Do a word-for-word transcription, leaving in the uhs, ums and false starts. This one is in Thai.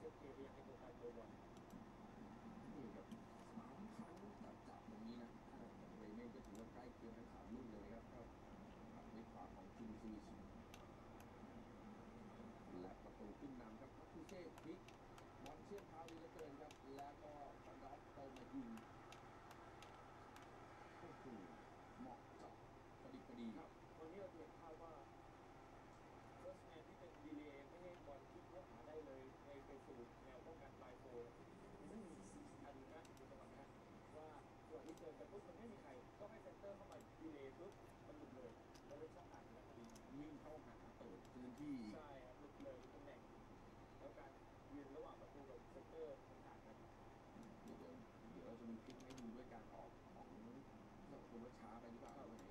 โอเคไปยังให้ตัวการโดนบอลนี่ครับสามครั้งจับจับอย่างนี้นะของเรเมนก็ถือว่าใกล้เคียงทั้งสามลูกเลยครับก็ตัดในขวาของคิมซีชิและประตูขึ้นนำครับพักคูเซ่พลิกบอลเชื่อมเท้าดีเหลือเกินครับแล้วก็ฟันดอฟโตมายิงโอ้โหเหมาะเจาะพอดีพอดีครับวันนี้เราเห็นภาพว่าเฟิร์สแมนที่เป็นดีเลย์ไม่ให้บอลที่เข้าหาได้เลยในไปสู่แนวป้องกันปลายโฟซึ่งอันนี้นะดูจังหวะนะว่าส่วนที่เจอกันปุ๊บมันไม่มีใครก็ให้เซนเตอร์เข้ามาดีเลย์ปุ๊บมันหลุดเลยแล้วเล่นช่องอ่านนะพอดีวิ่งเข้าหาเปิดพื้นที่ใช่ครับหลุดเลยตำแหน่งแล้วการยืนระหว่างประตูกับเซนเตอร์มันต่างกันเดี๋ยวเดี๋ยวเราจะมีคลิปให้ดูด้วยการออกของสองคนว่าช้าไปหรือเปล่าอะไร